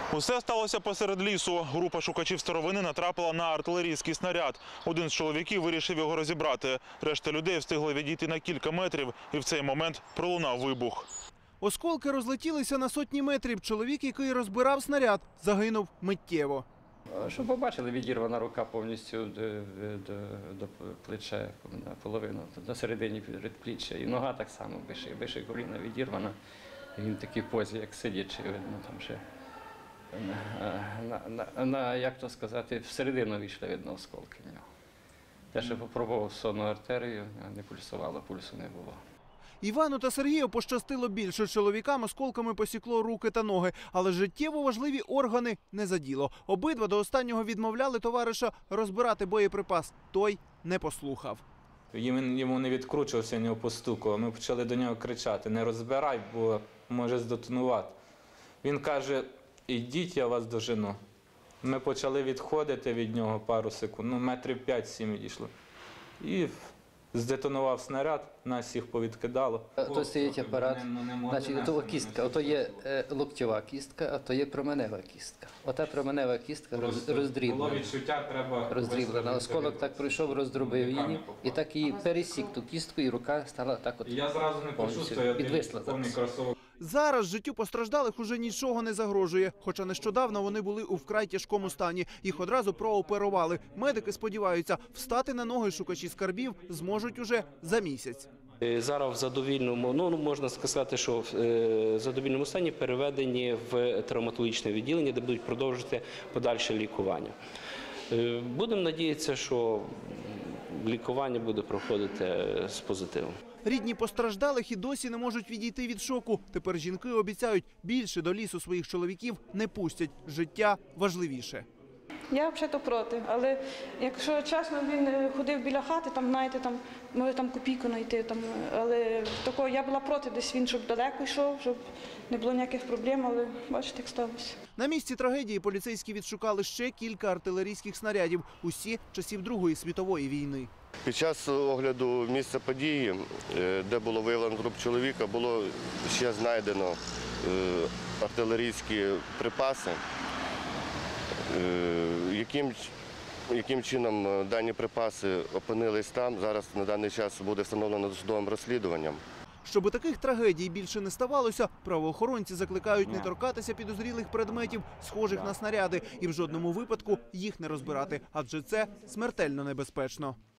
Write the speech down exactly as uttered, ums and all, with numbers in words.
Усе сталося посеред лісу. Група шукачів старовини натрапила на артилерійський снаряд. Один з чоловіків вирішив його розібрати. Решта людей встигли відійти на кілька метрів, і в цей момент пролунав вибух. Осколки розлетілися на сотні метрів. Чоловік, який розбирав снаряд, загинув миттєво. Щоб побачили, відірвана рука повністю до, до, до плеча, наполовину, до середини передпліччя. І нога так само, вище, вище коліна відірвана. Він в такій позі, як сидячи, видно, там ще, на, на, на, як то сказати, всередину вийшли, видно, осколки в нього. Я ще попробував сонну артерію, не пульсувало, пульсу не було. Івану та Сергію пощастило більше. Чоловікам осколками посікло руки та ноги, але життєво важливі органи не заділо. Обидва до останнього відмовляли товариша розбирати боєприпас. Той не послухав. Він йому не відкручувався, не постукував. Ми почали до нього кричати: не розбирай, бо може здетонувати. Він каже: ідіть, я вас дожену. Ми почали відходити від нього пару секунд, ну метрів п'ять-сім відійшло. І здетонував снаряд, нас всіх повідкидало. То стоїть апарат, значить, то кістка, ото є локтєва кістка, а то є променева кістка. Ота променева кістка роздріблена. відчуття, треба роздріблена. Осколок так пройшов, роздробив її, і так її пересік ту кістку, і рука стала так от Я зразу не почувствую, я підвисла. повний кросовок. Зараз життю постраждалих уже нічого не загрожує. Хоча нещодавно вони були у вкрай тяжкому стані. Їх одразу прооперували. Медики сподіваються, встати на ноги шукачі скарбів зможуть уже за місяць. Зараз в задовільному, ну можна сказати, що в задовільному стані переведені в травматологічне відділення, де будуть продовжувати подальше лікування. Будемо надіятися, що лікування буде проходити з позитивом. Рідні постраждалих і досі не можуть відійти від шоку. Тепер жінки обіцяють, більше до лісу своїх чоловіків не пустять. Життя важливіше. Я взагалі проти, але якщо чесно, він ходив біля хати, там, знаєте, там, може там копійку знайти, там, але такого я була проти, десь він, щоб далеко йшов, щоб не було ніяких проблем, але бачите, як сталося. На місці трагедії поліцейські відшукали ще кілька артилерійських снарядів, усі часів Другої світової війни. Під час огляду місця події, де було виявлено труп чоловіка, було ще знайдено артилерійські припаси. Яким, яким чином дані припаси опинились там, зараз на даний час буде встановлено досудовим розслідуванням. Щоби таких трагедій більше не ставалося, правоохоронці закликають не торкатися підозрілих предметів, схожих на снаряди, і в жодному випадку їх не розбирати, адже це смертельно небезпечно.